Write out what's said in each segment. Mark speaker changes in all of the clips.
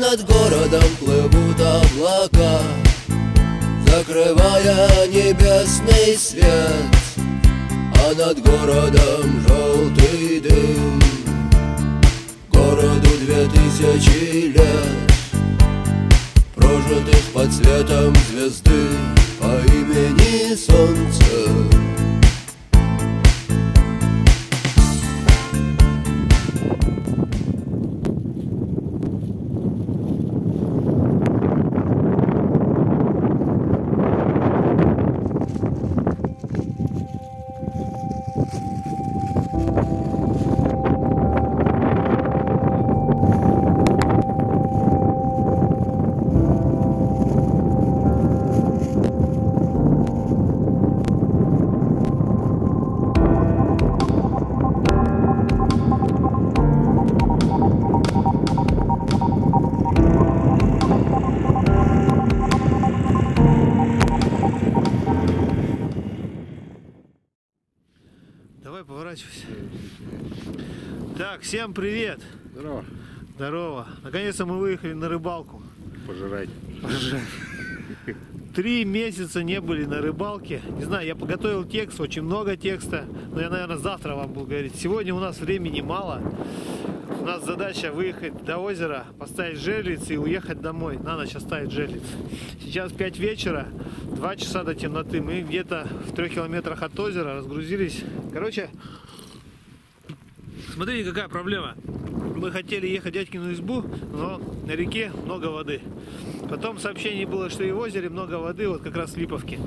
Speaker 1: над городом плывут облака, закрывая небесный свет, а над городом желтый дым. Городу 2000 лет, прожитых под светом звезды по имени Солнце.
Speaker 2: Давай поворачивайся. Так, всем привет.
Speaker 3: Здорово.
Speaker 2: Здорово. Наконец-то мы выехали на рыбалку.
Speaker 3: Пожирать.
Speaker 2: 3 месяца не были на рыбалке. Не знаю, я подготовил текст, очень много текста. Но я, наверное, завтра вам буду говорить. Сегодня у нас времени мало. У нас задача выехать до озера, поставить жерлиц и уехать домой. На ночь оставить жерлиц. Сейчас 5 вечера, 2 часа до темноты. Мы где-то в 3 километрах от озера разгрузились. Короче, смотрите, какая проблема. Мы хотели ехать в дядькину избу, но на реке много воды. Потом сообщение было, что и в озере много воды, вот как раз в Липовке.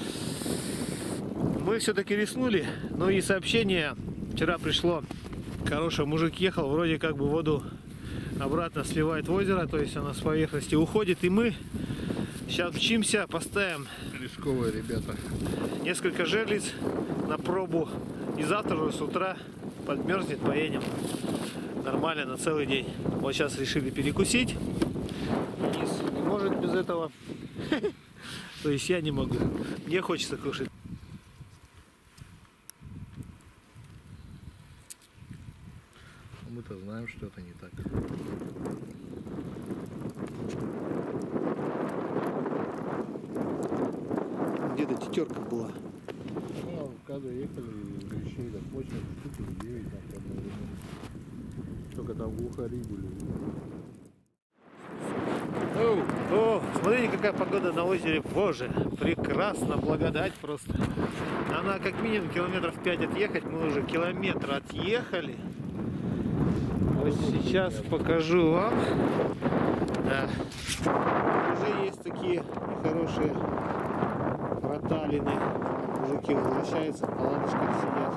Speaker 2: Мы все-таки рискнули, но и сообщение вчера пришло. Хороший мужик ехал, вроде как бы воду обратно сливает в озеро, то есть она с поверхности уходит. И мы сейчас мчимся, поставим
Speaker 3: Рисковые ребята.
Speaker 2: несколько жерлиц на пробу. И завтра уже с утра подмерзнет, поедем. Нормально на целый день. Вот сейчас решили перекусить. Денис не может без этого. То есть я не могу. Мне хочется кушать.
Speaker 3: Мы-то знаем, что это не так.
Speaker 2: Где-то тетерка была.
Speaker 3: Ну, когда ехали, вещей до почты, штуки 9 там по одной времени. Только там глухари были.
Speaker 2: О, смотрите, какая погода на озере. Боже, прекрасно, благодать просто. Она как минимум километров 5 отъехать. Мы уже километр отъехали. Вот сейчас покажу вам. Да. Уже есть такие хорошие проталины. Мужики возвращаются, на лодочках сидят.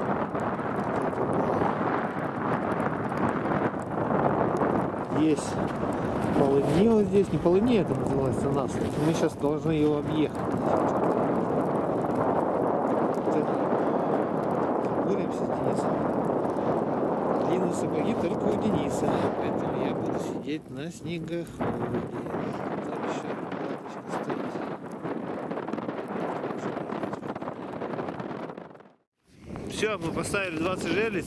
Speaker 2: Есть полыни вот здесь. Не полыни, это называется нас. Мы сейчас должны его объехать. Прогуляемся с Денисом. Длинные сапоги только у Дениса. Поэтому я буду сидеть на снегоходе. Там еще лодочка стоит. Все, мы поставили 20 жерлиц.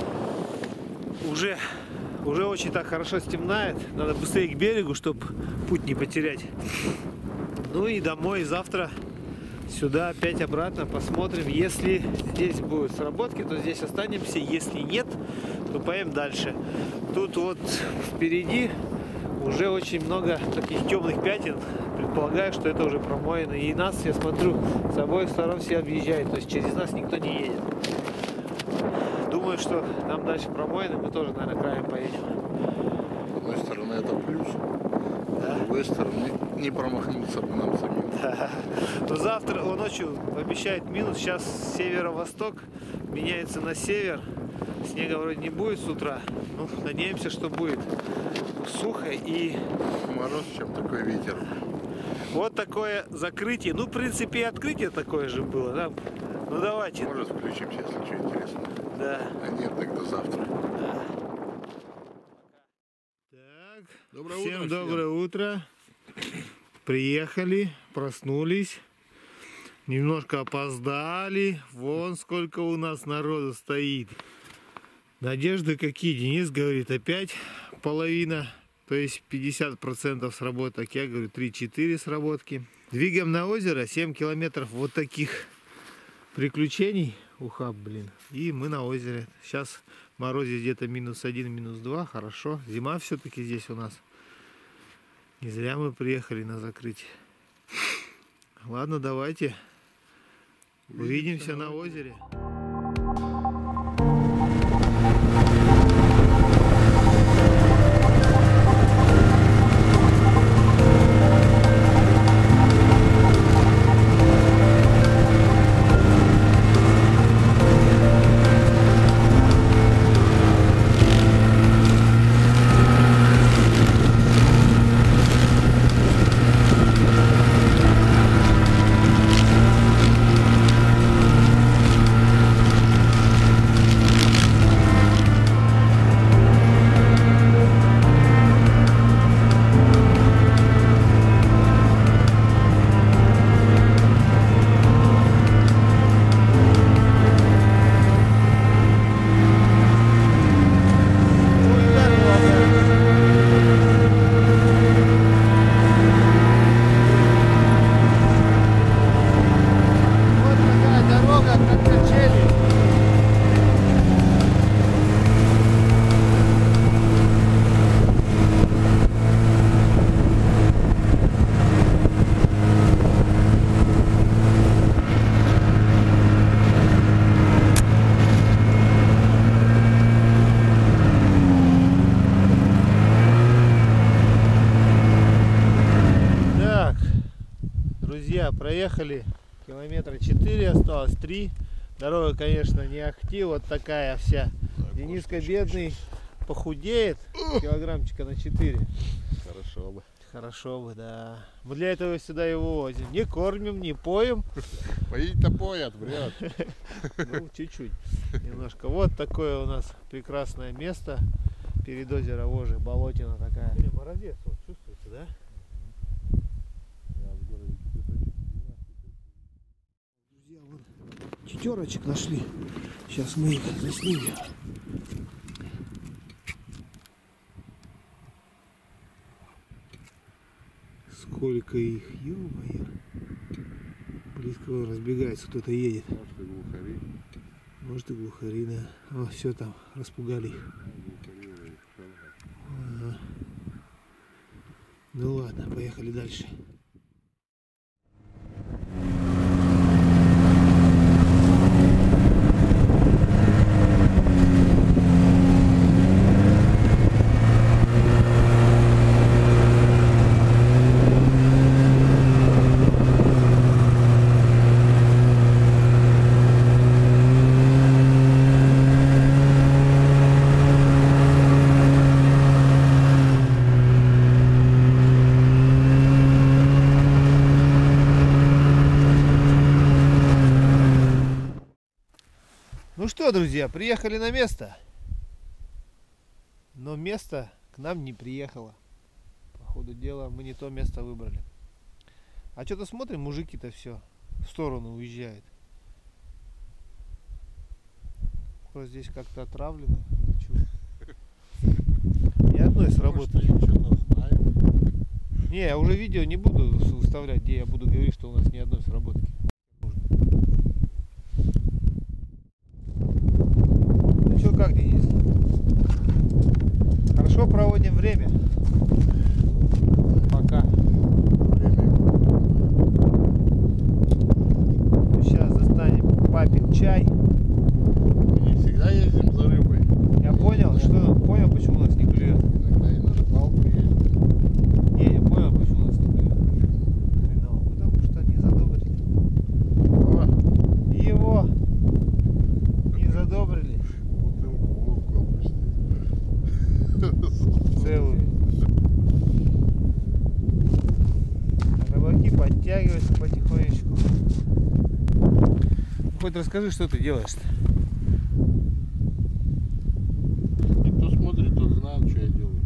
Speaker 2: Уже очень так хорошо стемнает. Надо быстрее к берегу, чтобы путь не потерять. Ну и домой завтра сюда опять обратно посмотрим. Если здесь будут сработки, то здесь останемся. Если нет, то поедем дальше. Тут вот впереди уже очень много таких темных пятен. Предполагаю, что это уже промоено. И нас, я смотрю, с обоих сторон все объезжают. То есть через нас никто не едет. Думаю, что нам дальше промоено, мы тоже, наверное, краем поедем.
Speaker 3: С одной стороны это плюс,
Speaker 2: Да.
Speaker 3: с другой стороны не промахнуться бы нам самим.
Speaker 2: Да. Но завтра, ночью обещает минус, сейчас северо-восток меняется на север. Снега вроде не будет с утра, ну, надеемся, что будет сухо и...
Speaker 3: Мороз, чем такой ветер.
Speaker 2: Вот такое закрытие. Ну, в принципе, и открытие такое же было, да? Ну, давайте.
Speaker 3: Может, включимся, если что интересно.
Speaker 2: Да.
Speaker 3: А нет, тогда завтра.
Speaker 2: Да. Так,
Speaker 3: Доброе
Speaker 2: всем
Speaker 3: утро,
Speaker 2: доброе утро. Приехали, проснулись. Немножко опоздали. Вон сколько у нас народу стоит. Надежды какие? Денис говорит, опять половина То есть 50% сработок, я говорю 3-4 сработки. Двигаем на озеро, 7 километров вот таких приключений. Ухаб, блин. И мы на озере. Сейчас в морозе где-то -1, -2. Хорошо. Зима все-таки здесь у нас. Не зря мы приехали на закрытие. Ладно, давайте. Увидимся на озере. Друзья, проехали километра 4, осталось 3. Дорога, конечно, не ахти, вот такая вся. Дениска бедный похудеет килограммчика на 4.
Speaker 3: Хорошо бы.
Speaker 2: Хорошо бы, да. Мы для этого сюда его возим. Не кормим, не поем.
Speaker 3: Поить-то поят, вряд.
Speaker 2: Ну, чуть-чуть. Немножко. Вот такое у нас прекрасное место перед озером Вожи. Болотина такая. Морозец, вот чувствуете, да? Друзья, вот тетерочек нашли. Сейчас мы их заснимем. Сколько их, ё-моё. Близко разбегается, кто-то едет.
Speaker 3: Может и глухари.
Speaker 2: Может и глухари, да. О, все там, распугали их. Ага. Ну ладно, поехали дальше. Ну что, друзья, приехали на место. Но место к нам не приехало. По ходу дела мы не то место выбрали. А что-то смотрим, мужики-то все в сторону уезжают. Просто здесь как-то отравлено. Ни одной сработали. Не, я уже видео не буду выставлять, где я буду говорить, что у нас ни одной сработки. Ну что, как, Денис? Хорошо проводим время? Пока. Ну, сейчас застанем папин чай.
Speaker 3: Мы не всегда ездим за рыбой.
Speaker 2: Я понял, что понял, почему у нас не клюет.
Speaker 3: Иногда и на рыбалку ездим.
Speaker 2: Не, я понял, почему у нас не клюет. Хреново, потому что не задобрили. Его не задобрили.
Speaker 3: Бутылку водку опустили.
Speaker 2: Целую. Рыбаки подтягиваются потихонечку. Хоть расскажи, что ты делаешь-то.
Speaker 3: И кто смотрит, тот знает, что я делаю.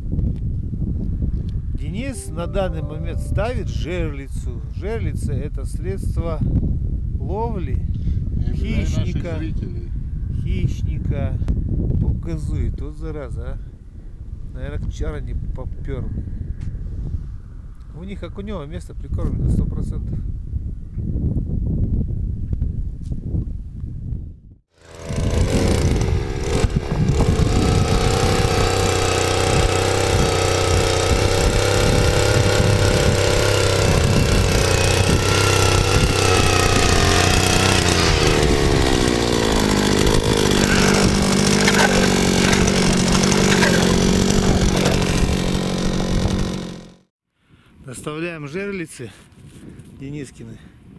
Speaker 2: Денис на данный момент ставит жерлицу. Жерлица — это средство ловли хищника. Хищника. Показует, вот зараза, а. Наверное, вчера не попер. У них, как у него, место прикормлено 100%. Доставляем жерлицы Денискины.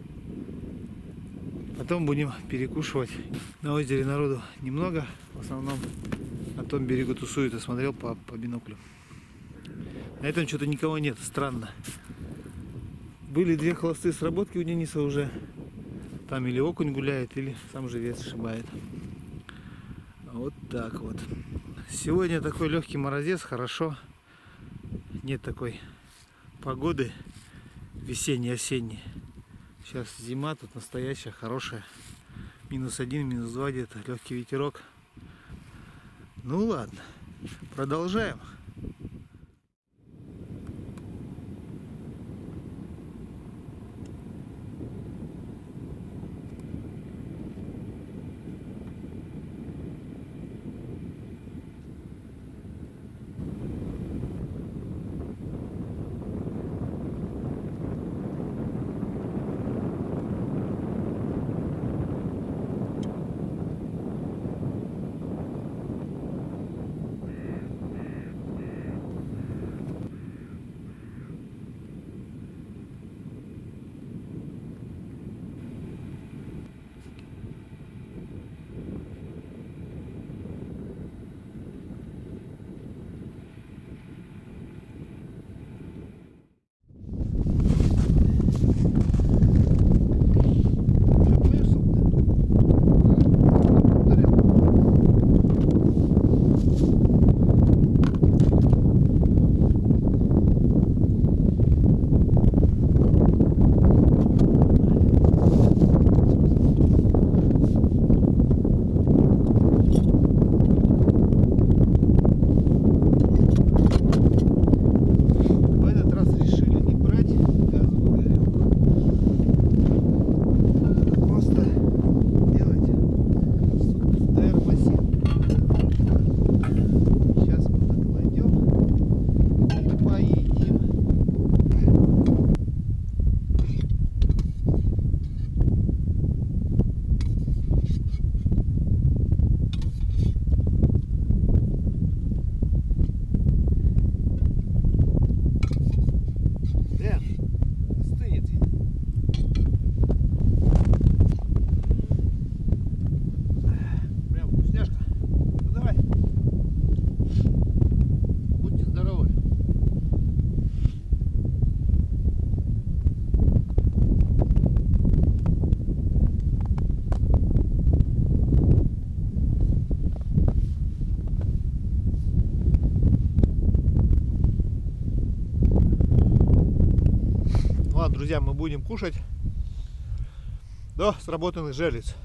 Speaker 2: Потом будем перекушивать. На озере народу немного. В основном на том берегу тусуют. Я смотрел по биноклю. На этом что-то никого нет. Странно. Были 2 холостые сработки у Дениса уже. Там или окунь гуляет, или сам живец сшибает. Вот так вот. Сегодня такой легкий морозец. Хорошо. Нет такой погоды весенне-осенней. Сейчас зима тут настоящая, хорошая. -1, -2 где-то, легкий ветерок. Ну ладно, продолжаем. Друзья, мы будем кушать до сработанных жерлиц.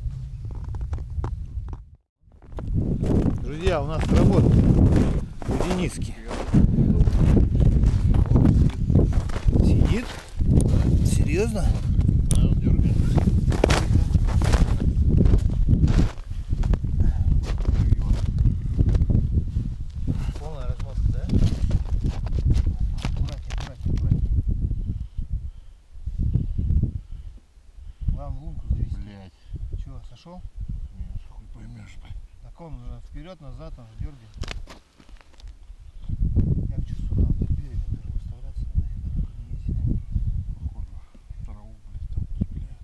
Speaker 2: Друзья, у нас работа у Дениски. Сидит? Серьезно? Полная размотка, да? Лунку завести. Блять. Чего, сошел?
Speaker 3: Нет, хуй поймешь, блядь.
Speaker 2: Так он вперед, назад, он же дергает. Як чувствую, надо до берега даже выставляться, надо не ездить.
Speaker 3: Походу, траву, блядь, там цепляет.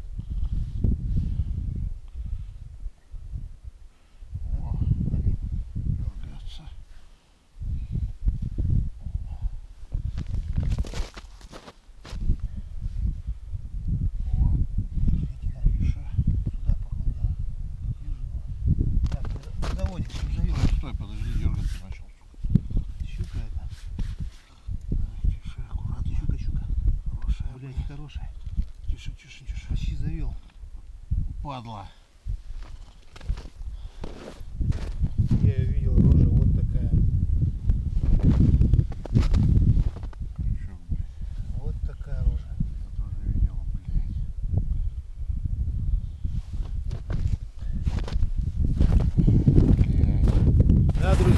Speaker 2: О, налип.
Speaker 3: Дергается. Стой, подожди, дергаться начал.
Speaker 2: Щука это.
Speaker 3: Тише, аккуратно.
Speaker 2: Щука.
Speaker 3: Хорошая,
Speaker 2: Блять, хорошая.
Speaker 3: Тише, тише, тише.
Speaker 2: Почти завел.
Speaker 3: Падла.
Speaker 2: Я ее видел, рожа вот такая.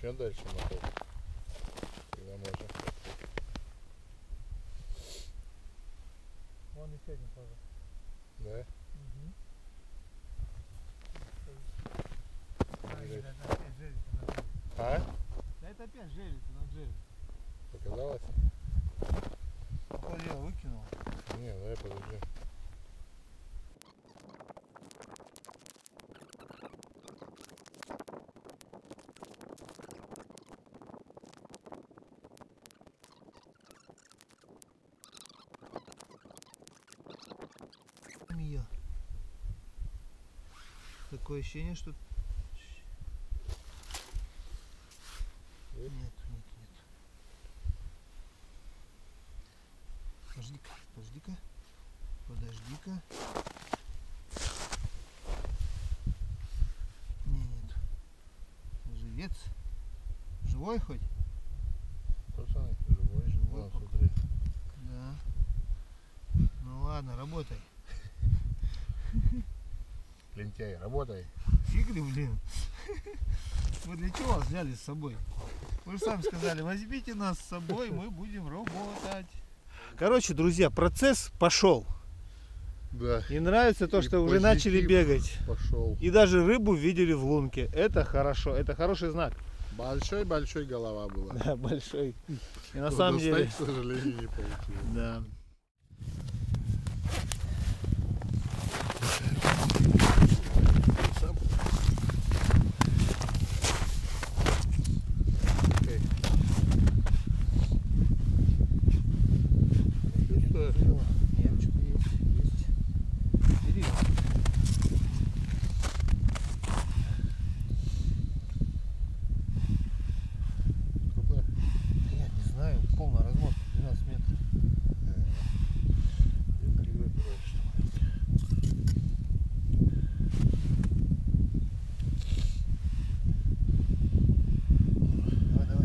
Speaker 3: еще дальше мотать. Тогда можно.
Speaker 2: Вон еще один тоже.
Speaker 3: Да? А?
Speaker 2: Да это опять железо на джере.
Speaker 3: Показалось?
Speaker 2: Походу я выкинул.
Speaker 3: Не, давай подожди.
Speaker 2: Ее. Такое ощущение, что... Нет, нет, нет. Подожди-ка, подожди-ка. Подожди-ка. Не, нет. Живец. Живой хоть?
Speaker 3: Пацаны, живой.
Speaker 2: Живой
Speaker 3: Вон,
Speaker 2: пока.
Speaker 3: смотри.
Speaker 2: Да. Ну ладно, работай.
Speaker 3: Лентяй, работай.
Speaker 2: Фигли, блин. Вы для чего вас взяли с собой? Вы же сами сказали, возьмите нас с собой, мы будем работать. Короче, друзья, процесс пошел.
Speaker 3: Да.
Speaker 2: И нравится то,
Speaker 3: И
Speaker 2: что уже
Speaker 3: позитив
Speaker 2: начали бегать.
Speaker 3: Пошел.
Speaker 2: И даже рыбу видели в лунке. Это хорошо, это хороший знак.
Speaker 3: Большой-большой голова была.
Speaker 2: Да, большой. И на
Speaker 3: Но
Speaker 2: самом
Speaker 3: достать,
Speaker 2: деле...
Speaker 3: к сожалению, не получилось.
Speaker 2: Да.
Speaker 3: Сам. Окей. Чувствуешь?
Speaker 2: Нет, что-то есть. Бери.
Speaker 3: Крупная?
Speaker 2: Я не знаю, полная размотка, 12 метров.
Speaker 3: Я перегрей подальше.
Speaker 2: Давай, давай.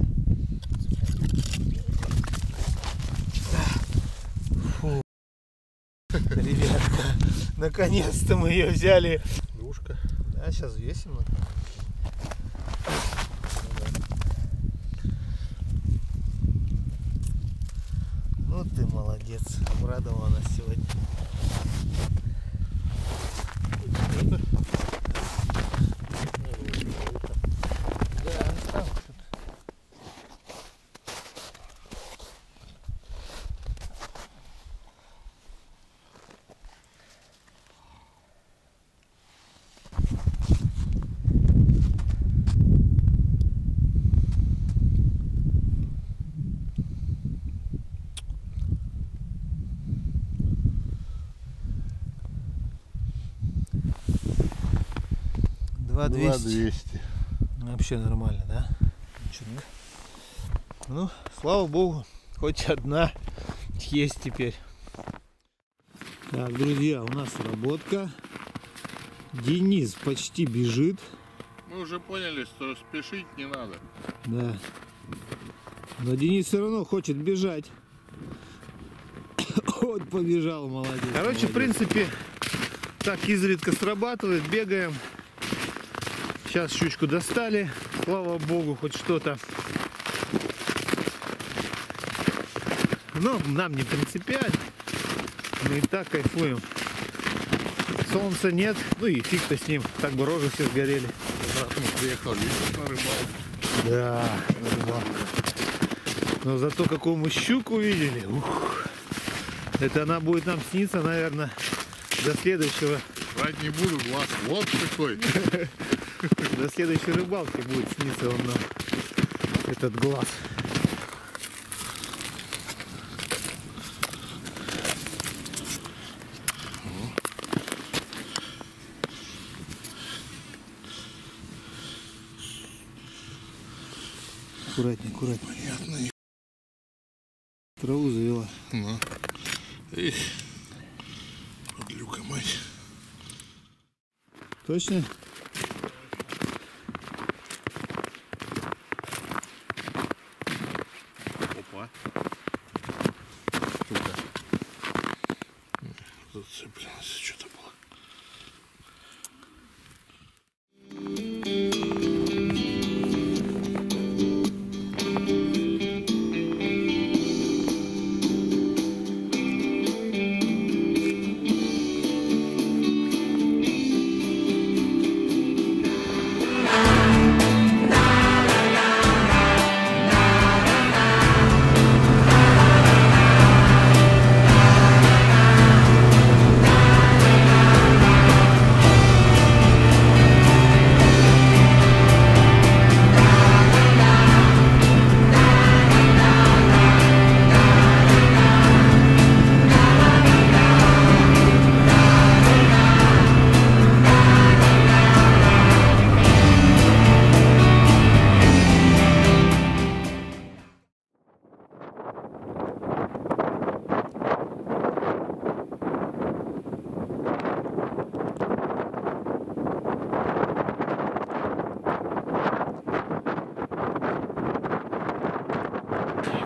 Speaker 2: Фу. Ребятка, наконец-то мы ее взяли.
Speaker 3: Двушка.
Speaker 2: Да, сейчас взвесим. Ну ты молодец, обрадовала нас сегодня.
Speaker 3: Это?
Speaker 2: Да, там что-то. Два 200. Вообще нормально, да? Чутко. Ну, слава богу, хоть одна есть теперь. Так, друзья, у нас работка. Денис почти бежит.
Speaker 3: Мы уже поняли, что спешить не надо.
Speaker 2: Да. Но Денис все равно хочет бежать. Вот побежал, молодец. Короче, в принципе, так изредка срабатывает, бегаем. Сейчас щучку достали, слава богу, хоть что-то. Но нам не принципиально. Мы и так кайфуем. Солнца нет, ну и фиг-то с ним. Так бы рожи все сгорели.
Speaker 3: Обратно приехал, видишь, на рыбалку.
Speaker 2: Да, но зато какую мы щуку видели. Ух. Это она будет нам сниться, наверное, до следующего.
Speaker 3: Брать не буду, глаз вот какой.
Speaker 2: До следующей рыбалки будет сниться он нам, этот глаз. Аккуратнее, аккуратнее.
Speaker 3: Понятно.
Speaker 2: Траву завела.
Speaker 3: Ну. Эх. Подлюка, мать.
Speaker 2: Точно?
Speaker 3: Опа. Штука. Зацеплялся, что-то было.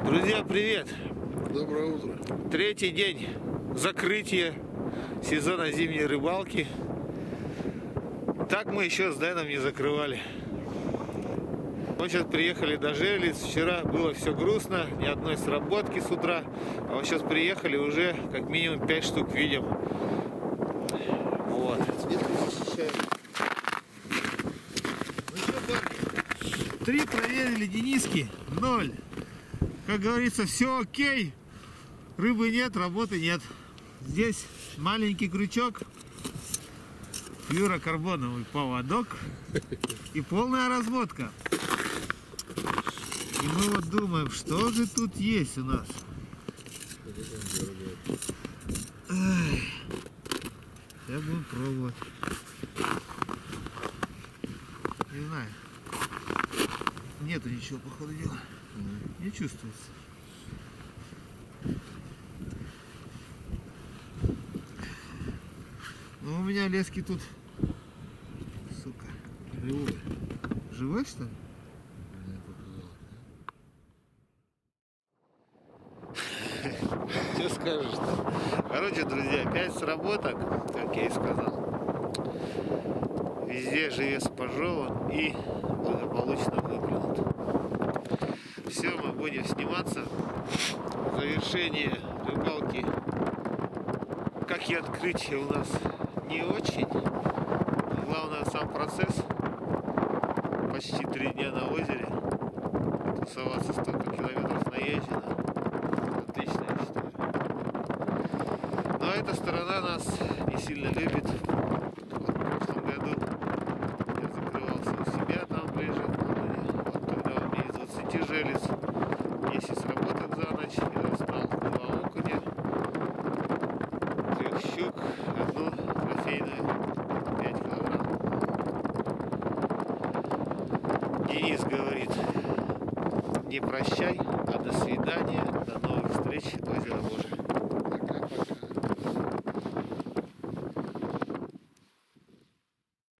Speaker 2: Друзья, привет!
Speaker 3: Доброе утро.
Speaker 2: Третий день закрытия сезона зимней рыбалки. Так мы еще с Дэном не закрывали. Мы сейчас приехали до Жерлиц. Вчера было все грустно, ни одной сработки с утра. А вот сейчас приехали, уже как минимум 5 штук видим. Вот. Ну что, парни? 3 проверили Дениски, 0. Как говорится, все окей. Рыбы нет, работы нет. Здесь маленький крючок, флюрокарбоновый поводок и полная разводка. И мы вот думаем, что же тут есть у нас. Сейчас будем пробовать. Не знаю. Нету ничего, походу дела. Не чувствуется. Ну у меня лески тут, сука, живой. Живой, что ли? Что скажешь-то? Короче, друзья, 5 сработок, как я и сказал. Везде живец пожеван и благополучно выплюнут. Все, мы будем сниматься. Завершение рыбалки, как и открытие, у нас не очень. Главное сам процесс. Почти 3 дня на озере. Тусоваться, столько километров наезжено. Отлично, я считаю. Но эта сторона нас не сильно любит. Вот в прошлом году я закрывался у себя там ближе. Вот когда у меня из 20 жерлиц 10 сработок за ночь, я достал 2 окуня, 3 щук, 1 трофейную, 5 килограмм. Денис говорит: не прощай, а до свидания, до новых встреч, озеро Божие.